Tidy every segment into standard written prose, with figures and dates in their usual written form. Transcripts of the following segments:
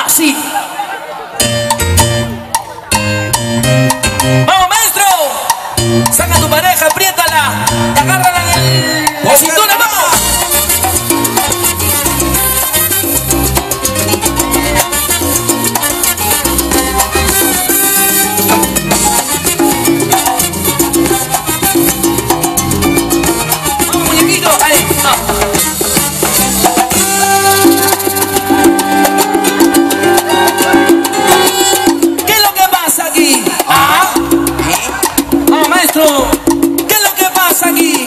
así. Vamos, maestro. Saca a tu pareja, apriétala y agárrala en la cintura, vamos. Vamos, muñequito, ahí, no. ¿Qué es lo que pasa aquí?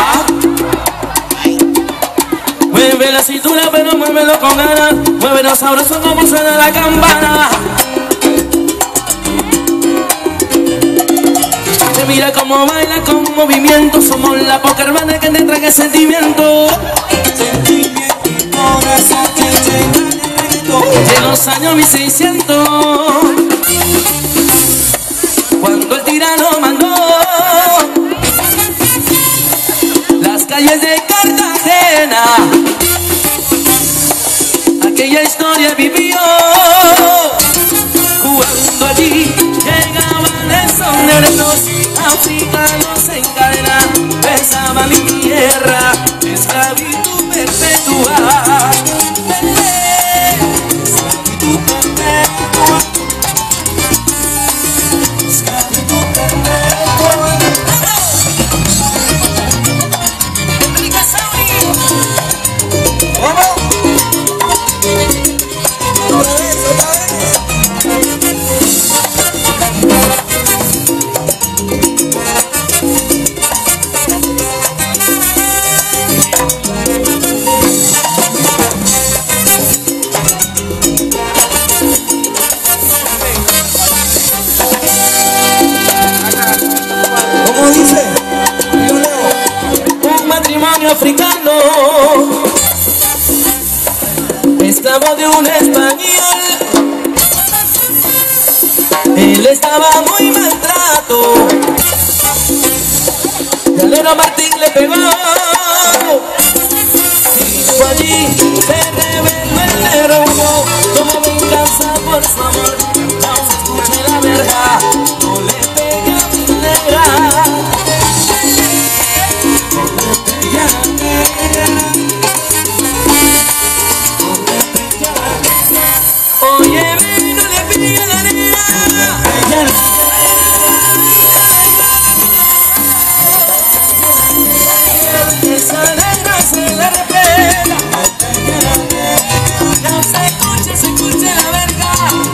Mueve la cintura pero muévelo con ganas. Muévelo sabroso como suena la campana. Te mira como baila con movimiento. Somos la poca hermana que te trae sentimiento. De los años 1600, cuando el tirano mandó las calles de Cartagena, aquella historia vivió. Cuando allí llegaban esos negros africanos en cadena, besaban mi tierra, esclavitud perpetua. Esclavitud perpetua. Africano, esclavo de un español. Él estaba muy maltrato, y Alero Martín le pegó. Y fue allí, se rebeló el negro humo, como venganza por su amor. No se escuche la verdad, no le pegue a mi negra. Oye, baby, no le pegue a la negra. Esa negra se la respeta. No se escuche la verga.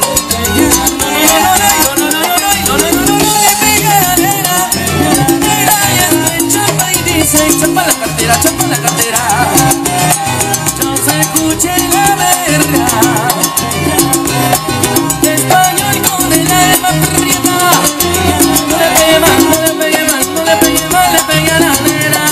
No le pegue a la negra. Negra ya se chapa y dice, chapa la cartera, chapa la cartera. No se escuche la verga. Español con el alma prieta. No le pegue más, no le pegue más, no le pegue más, le pegue a la negra.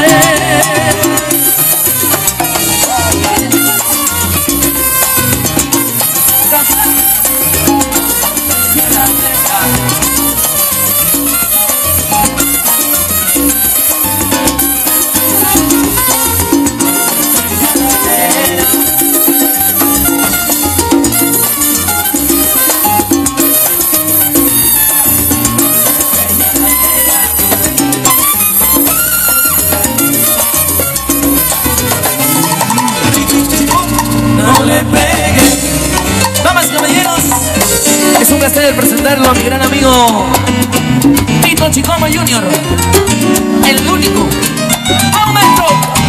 Es un placer presentarlo a mi gran amigo Tito Chicoma Jr., el único. ¡Vamos, maestro!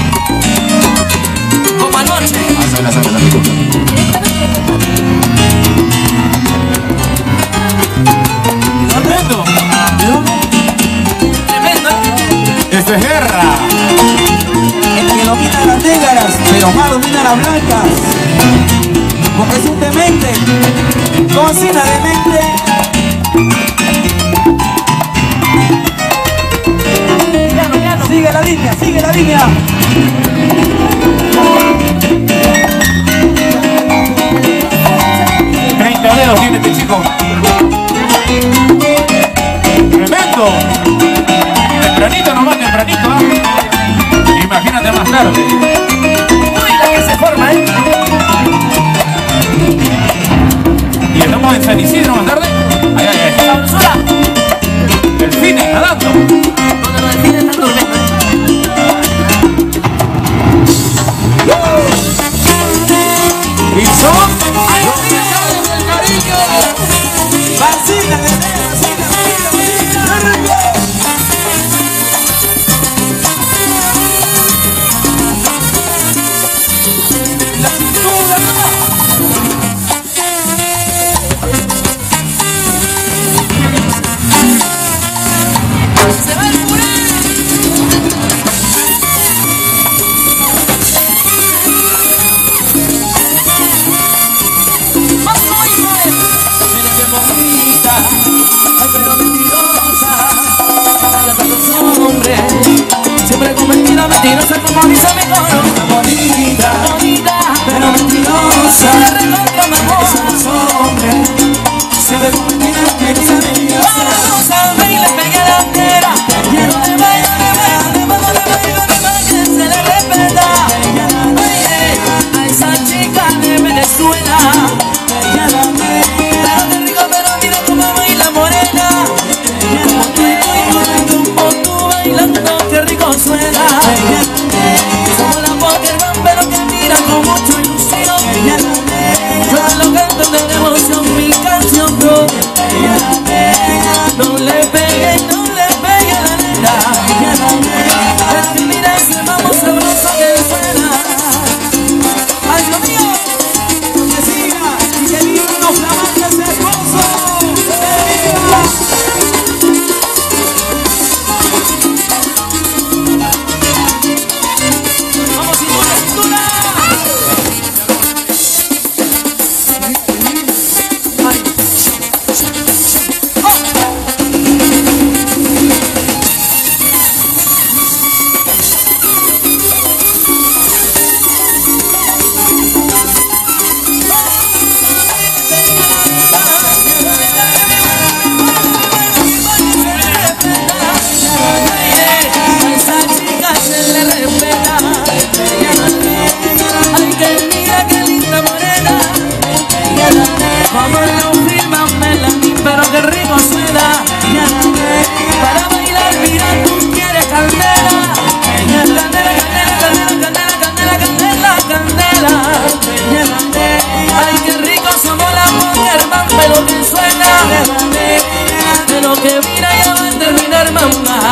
Como anoche. Tremendo. Tremendo. Esto es guerra. El que domina las negras, pero más domina las blancas. Porque es un demente, cocina demente. Piano, sigue la línea, sigue la línea. Dedos tiene este chico. Tremendo. Tempranito nomás, tempranito, ¿eh? Imagínate más tarde. Uy, la que se forma, ¿eh? corazón. ¡Ay, no el cariño! Vacila, vacila, Se va el puré. Mira qué bonita, ay pero mentirosa, baila con los hombres, siempre con mentira mentirosa como dice mi coro. bonita, Bonita, pero mentirosa. la recontra mejor. Los hombres siempre con mentiras que dicen mentirosa. Vamos a ver y le pegué la bandera. Ya no le vaya, que se le respeta. Oye, a esa chica de Venezuela. Qué rico, pero mira cómo baila morena. Como tú bailando, qué rico suena. Somos la Pokémon, pero que mira con mucha ilusión. Yo lo canto de devoción, mi canción propia. No le pegue la nena. Pero que mira ese mambo sabroso que suena. ¡Ay, Dios mío! Que siga y que vivan los flamantes hermosos. ¡Vamos, cintura, cintura! ¡Ay! A esa chica se le respeta. Ay, que mira qué linda morena. Como lo firma Melanie, pero qué rico suena. Para bailar, mira, tú quieres candela. Candela, candela, candela, candela, candela, candela. Ay, qué rico somos la Pokerman, pero que suena. De lo que mira ya va a terminar, mamá.